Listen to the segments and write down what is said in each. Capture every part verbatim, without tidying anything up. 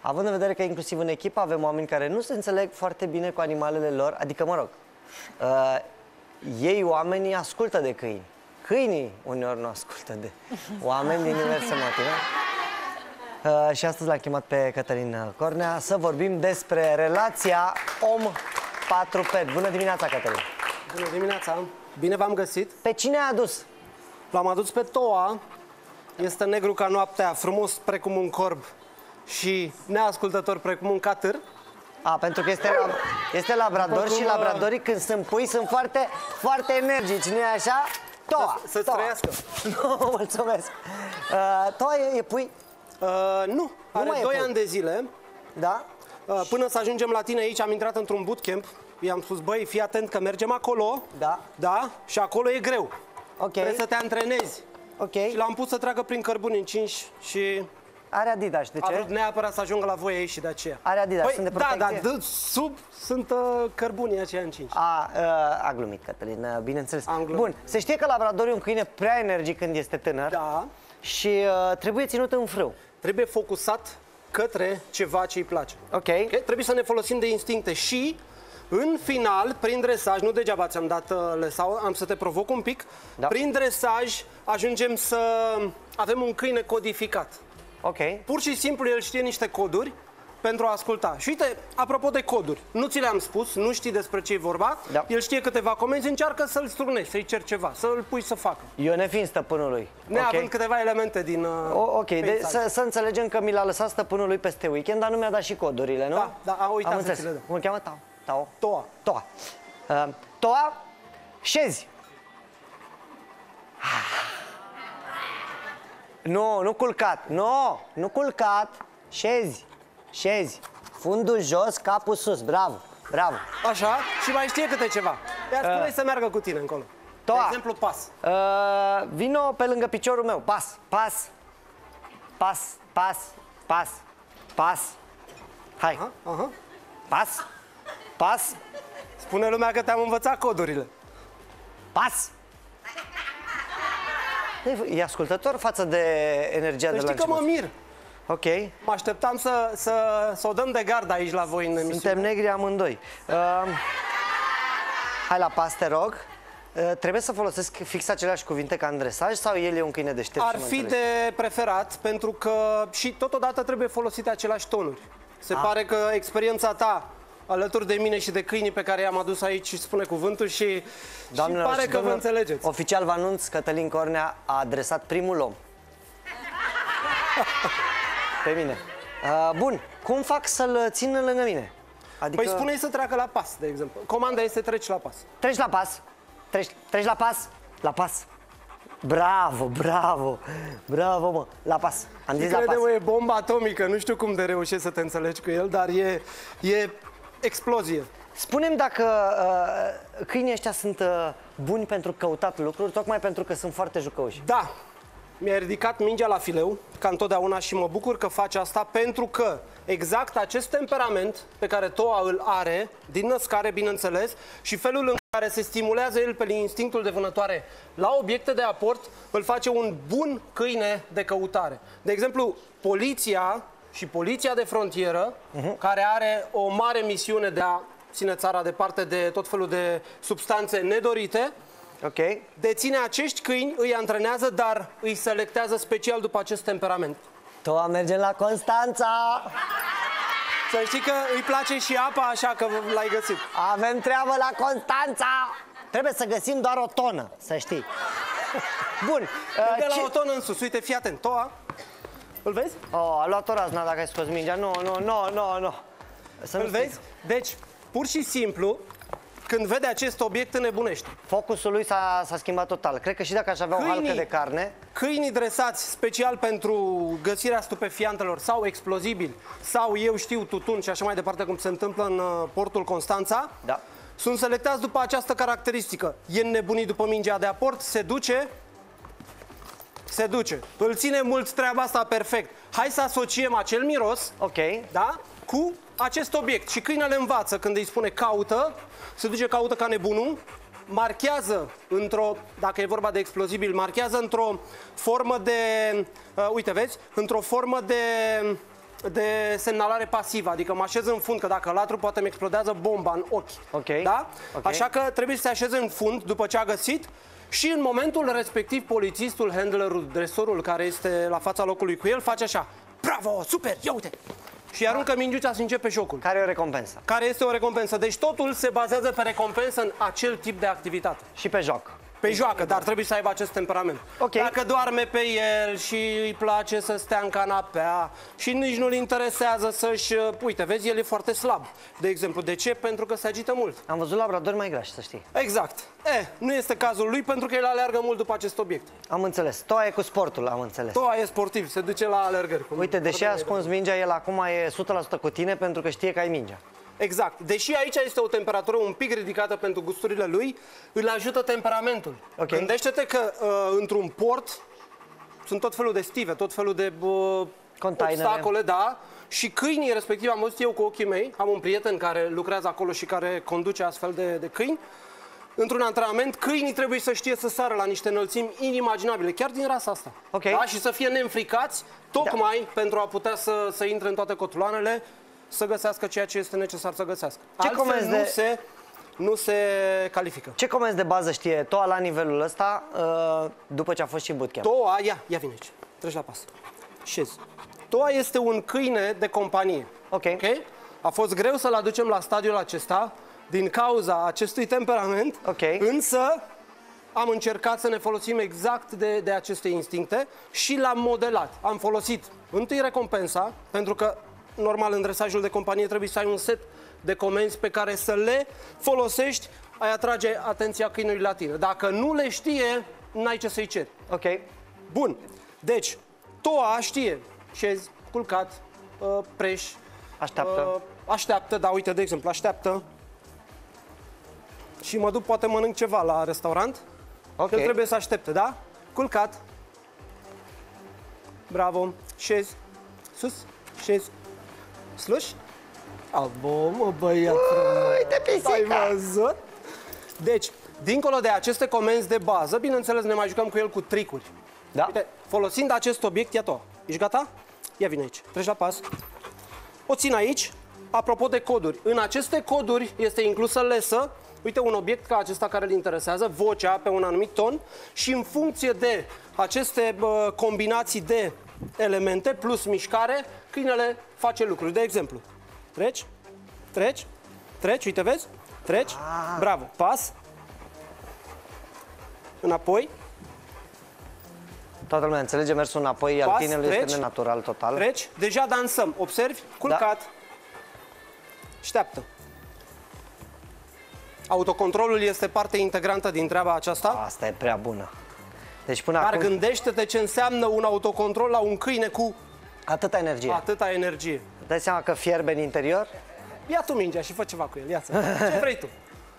având în vedere că inclusiv în echipă avem oameni care nu se înțeleg foarte bine cu animalele lor, adică, mă rog, uh, ei, oamenii, ascultă de câini. Câinii uneori nu ascultă de oameni din diverse motive. Uh, și astăzi l-am chemat pe Cătălin Cornea să vorbim despre relația om-patru-pet. Bună dimineața, Cătălin! Bună dimineața! Bine v-am găsit! Pe cine ai adus? L-am adus pe Toa. Este negru ca noaptea, frumos precum un corb și neascultător precum un catâr. A, pentru că este, este labrador și labradorii când sunt pui sunt foarte, foarte energici, nu-i așa? Toa! Să-ți trăiască! Nu, mulțumesc! Uh, Toa e, e pui? Uh, nu, are nu doi ani de zile. Da? Uh, până să ajungem la tine aici am intrat într-un bootcamp. I-am spus, băi, fii atent că mergem acolo. Da. Da? Și acolo e greu. Ok. Trebuie să te antrenezi. Ok. Și l-am pus să treacă prin cărbuni încinși și... Are Adidas, de a ce? vrut neapărat să ajungă la voi aici și de aceea. Are Adidas, Păi, sunt de da, protecție? da, sub sunt uh, cărbunii aceia încinși. A, uh, a glumit, Cătălin, uh, bineînțeles. Am glumit. Bun, se știe că labradorul e un câine prea energic când este tânăr. Da. Și uh, trebuie ținut în frâu. Trebuie focusat către ceva ce îi place. Ok. Okay? Trebuie să ne folosim de instincte și, în final, prin dresaj, nu degeaba ți-am dat uh, lesau, am să te provoc un pic, Da. prin dresaj ajungem să avem un câine codificat. Ok. Pur și simplu el știe niște coduri pentru a asculta. Și uite, apropo de coduri, nu ți le-am spus, nu știi despre ce e vorba, Da. el știe câteva comenzi, încearcă să-l strugnești, să-i ceri ceva, să-l pui să facă. Eu nefiind stăpânul lui. Neavând Ok. câteva elemente din uh, O, ok, de, peisaj. să, să înțelegem că mi l-a lăsat stăpânul lui peste weekend, dar nu mi-a dat și codurile, nu? Da, da, a uitat Am să înțeles. ți le dă. Cum îl cheamă? Tao. Tao. Toa. Toa. Uh, Toa, șezi. Nu, nu culcat. Nu, nu culcat. Șezi. Șezi. Fundul jos, capul sus. Bravo. Bravo. Așa, și mai știe câte ceva. Iar spune să meargă cu tine încolo. Toa. De exemplu, pas. Uh, vino pe lângă piciorul meu. Pas, pas. Pas, pas, pas. Pas. Hai. Aha, aha. Pas. Pas. Spune lumea că te-am învățat codurile. Pas. E ascultător față de energia Să de la știi că mă început. mir. Ok. Mă așteptam să, să, să o dăm de gard aici la voi în emisiune. Suntem negri amândoi. Uh, hai la pas, te rog. Uh, trebuie să folosesc fix aceleași cuvinte ca în dresaj sau el e un câine deștept? Ar și mă fi înțelege? de preferat, pentru că și totodată trebuie folosite aceleași tonuri. Se Ah. pare că experiența ta alături de mine și de câinii pe care i-am adus aici și spune cuvântul și, Doamnelor și pare și că vă domnilor, înțelegeți. Oficial vă anunț, Cătălin Cornea a adresat primul om. Pe mine. Uh, bun, cum fac să-l țin lângă mine? Adică... Păi spune-i să treacă la pas, de exemplu. Comanda este treci la pas. Treci la pas. Treci, treci la pas. La pas. Bravo, bravo. Bravo, mă. La pas. Am zis la pas. Crede-mă, e bomba atomică. Nu știu cum de reușești să te înțelegi cu el, dar e, e explozie. Spune-mi dacă uh, câinii ăștia sunt uh, buni pentru căutat lucruri, tocmai pentru că sunt foarte jucăuși. Da, mi-a ridicat mingea la fileu, ca întotdeauna, și mă bucur că face asta, pentru că exact acest temperament pe care Toa îl are, din născare, bineînțeles, și felul în care se stimulează el pe instinctul de vânătoare la obiecte de aport, îl face un bun câine de căutare. De exemplu, poliția și poliția de frontieră, uh-huh. care are o mare misiune de a ține țara departe de tot felul de substanțe nedorite, Ok. deține acești câini, îi antrenează, dar îi selectează special după acest temperament. Toa, mergem la Constanța! Să știi că îi place și apa, așa că l-ai găsit. Avem treabă la Constanța! Trebuie să găsim doar o tonă, să știi. Bun. Uh, De la ce- o tonă în sus, uite, fii atent, Toa. Îl vezi? Oh, a luat o razna dacă ai scos mingea. Nu, nu, nu, nu, nu. Să nu Îl vezi? Deci, pur și simplu, când vede acest obiect, înnebunește. Focusul lui s-a schimbat total. Cred că și dacă aș avea o Câinii- halcă de carne... Câinii dresați special pentru găsirea stupefiantelor sau explozibili, sau eu știu tutun și așa mai departe, cum se întâmplă în uh, portul Constanța, Da. sunt selectați după această caracteristică. E înnebunit după mingea de aport, se duce, se duce. Îl ține mult treaba asta perfect. Hai să asociem acel miros, Ok. da, cu acest obiect. Și câinele învață când îi spune caută, se duce, caută ca nebunul, marchează într-o, dacă e vorba de explozibil, marchează într-o formă de, uh, uite, vezi, într-o formă de de semnalare pasivă, adică mă așez în fund, că dacă latru poate îmi explodează bomba în ochi. Ok. Da? Okay. Așa că trebuie să se așeze în fund după ce a găsit și în momentul respectiv polițistul, handlerul, dresorul care este la fața locului cu el face așa: bravo, super, ia uite! Și aruncă mingiuța și începe jocul. Care e o recompensă. Care este o recompensă. Deci totul se bazează pe recompensă în acel tip de activitate. Și pe joc. Pe joacă, dar trebuie să aibă acest temperament. Okay. Dacă doarme pe el și îi place să stea în canapea și nici nu-l interesează să-și... Uite, vezi, el e foarte slab. De exemplu, de ce? Pentru că se agită mult. Am văzut labradori mai grași, să știi. Exact. E, nu este cazul lui pentru că el aleargă mult după acest obiect. Am înțeles. Toa e cu sportul, am înțeles. Toa e sportiv, se duce la alergări. Uite, deși a ascuns mingea, el acum e o sută la sută cu tine pentru că știe că ai mingea. Exact. Deși aici este o temperatură un pic ridicată pentru gusturile lui, îl ajută temperamentul. Okay. Gândește-te că uh, într-un port sunt tot felul de stive, tot felul de uh, obstacole, da, și câinii respectiv, am văzut eu cu ochii mei, am un prieten care lucrează acolo și care conduce astfel de, de câini. Într-un antrenament, câinii trebuie să știe să sară la niște înălțimi inimaginabile, chiar din rasa asta. Okay. Da? Și să fie neînfricați, tocmai da. pentru a putea să, să intre în toate cotuloanele, să găsească ceea ce este necesar să găsească. Ce Altfel nu, de... se, nu se califică. Ce comenzi de bază știe Toa la nivelul ăsta după ce a fost și bootcamp? Toa, ia, ia vine aici. Treci la pas. Șezi. Toa este un câine de companie. Ok. Okay? A fost greu să-l aducem la stadiul acesta din cauza acestui temperament, okay. Însă am încercat să ne folosim exact de, de aceste instincte și l-am modelat. Am folosit întâi recompensa, pentru că normal în dresajul de companie trebuie să ai un set de comenzi pe care să le folosești, ai atrage atenția câinului la tine. Dacă nu le știe, n-ai ce să-i ceri. Ok. Bun. Deci, Toa știe. Șezi, culcat, uh, preș. Așteaptă. Uh, așteaptă, da, uite, de exemplu, așteaptă. Și mă duc, poate mănânc ceva la restaurant. Ok. El trebuie să aștepte, da? Culcat. Bravo. Șezi. Sus. Șezi. Sluș. Abo, mă, băiat. Uite pisica! Ai văzut? Deci, dincolo de aceste comenzi de bază, bineînțeles, ne mai jucăm cu el cu tricuri. Da. Uite, folosind acest obiect, ia Toa. Ești gata? Ia vine aici. Treci la pas. O țin aici. Apropo de coduri. În aceste coduri este inclusă lesă. Uite, un obiect ca acesta care îl interesează, vocea pe un anumit ton, și în funcție de aceste uh, combinații de elemente plus mișcare, câinele face lucruri. De exemplu, treci, treci, treci, uite, vezi? Treci, ah. Bravo, pas, înapoi. Toată lumea înțelege mersul înapoi, al câinelui este nenatural total. Treci, deja dansăm, observi, culcat, da. Așteaptă. Autocontrolul este parte integrantă din treaba aceasta. Asta e prea bună. Deci până Dar acum... gândește-te ce înseamnă un autocontrol la un câine cu atâta energie. Atâta energie. Dai seama că fierbe în interior? Ia tu mingea și fă ceva cu el, ia-ți. Ce vrei tu?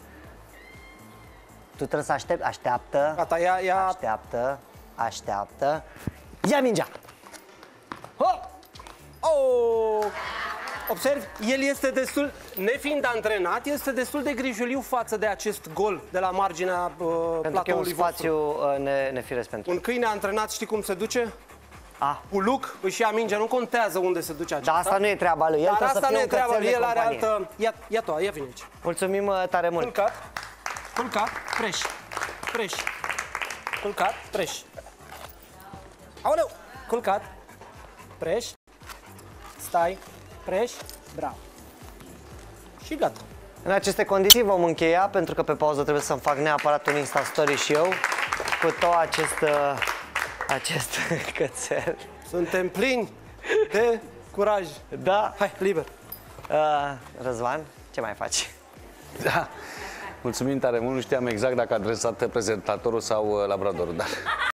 Tu trebuie să aștepți, așteaptă, Gata, ia, ia... așteaptă, așteaptă. Ia mingea! Ho! Oh! Observi, el este destul, nefiind antrenat, este destul de grijuliu față de acest gol de la marginea uh, pentru că e un spațiu uh, ne, nefiresc pentru. Un câine antrenat, știi cum se duce? Ah. Cu luc, își ia mingea, nu contează unde se duce acesta. Dar asta nu e treaba lui, el Dar trebuie asta să fie nu e un treaba lui, el are companie. altă... Ia, ia Toa, ia vine aici. Mulțumim uh, tare mult. Culcat, culcat, preș, preș, culcat, preș. Aoleu, culcat, preș, stai, preș, bravo. Și gata. În aceste condiții vom încheia, pentru că pe pauză trebuie să-mi fac neapărat un Insta Story și eu cu tot acest, uh, acest cățel. Suntem plini de curaj. Da. Hai, liber. Uh, Răzvan, ce mai faci? Da. Mulțumim tare mult, nu știam exact dacă a adresat prezentatorul sau labradorul, dar...